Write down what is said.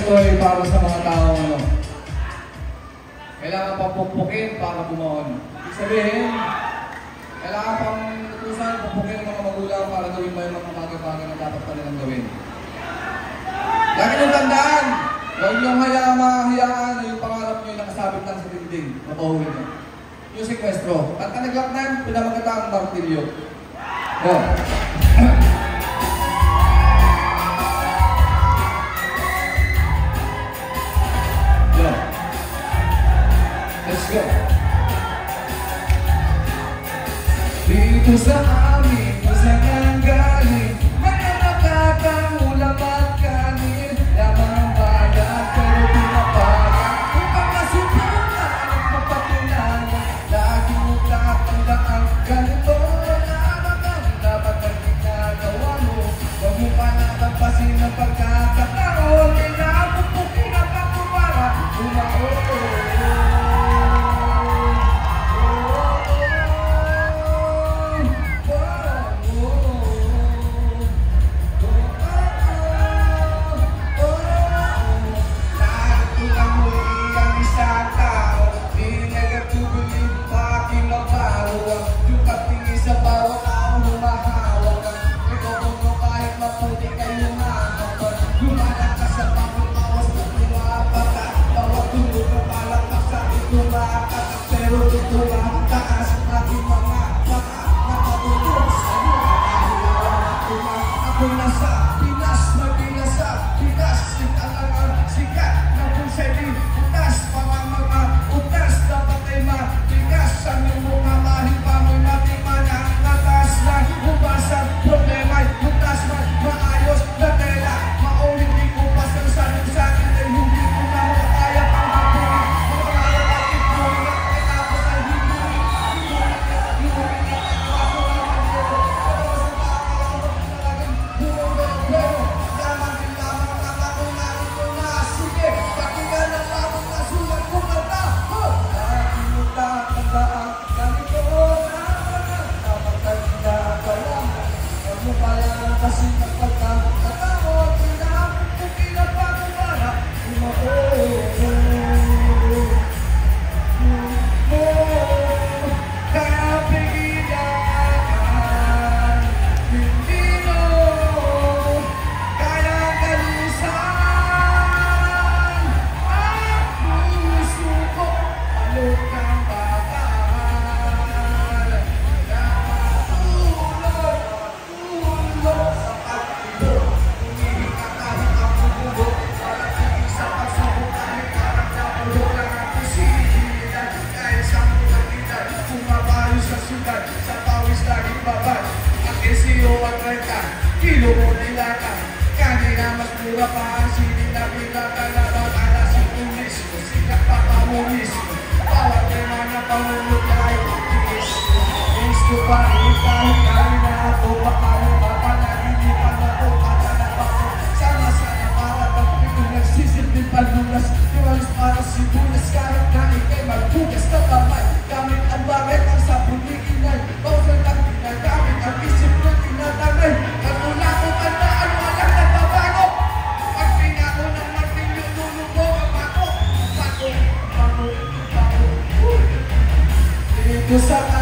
pwesto ay para sa mga tao ano. Kailangan pang puppukin para bumaon. Ibig sabihin, kailangan pang utusan, puppukin ng mga magulang para gawin mo yung mga bagay-bagay na dapat pa nilang gawin. Lagi niyong tandaan, huwag niyong mahihayaan na yung pangarap niyo yung nakasabit lang sa dinding. Mapahuhin niyo. Yung sekwestro. At kanaglaktnan, pinamagkata ang martilyo. Oh. Let's go. Dito sa amin, kung saan ang galing, mga nakakaulam at kanin, lamang ang bayan, pero pinapayan. Kung pagkasubukan at mapatunayan, lagi mo tatandaan, ganito lamang ang dapat ang ginagawa mo. Huwag mo panatapasin ang pagkakataon, kinapupukin ang ako para umaon. Pero ito ang taas ng aking mga baka nakatulog sa mga ako nasa Pinas, Maynila Pinas, italangan sikat ng konsepin utas, mga utas dapat ay matigas ang iyong mga mahipa mo'y matimana natas na ubasan problema'y utas man maayos na tela maulit di ko pasang sanin-sanin ay hindi ko na makaya pang hapunin kasi nagpagkakataon, pinapot ko pinapago para kaya pigilan, hindi mo kaya galusan ang puso ko, alok ng bakal sa pawis laging babad ang SEO at renta kilo mo nilakan kanina mas mura pa ang sinin na binata na mag-ala si pulis sikat pa pamulis bawat tema na pangulog ay tiis gusto pa rin kahit kanina ako baka mo mapanaginipan ako patanap ako sana-sana para pag-ito nagsisilbing palunas iwalis para sibunas kahit na ikay magbugas na kamay gamit ang baret ang sabon ni inay bawal lang ginagamit ang isip na tinatanay katula ko tandaan walang nagbabago pag pinako ng martilyo lulubo ang bako dito sa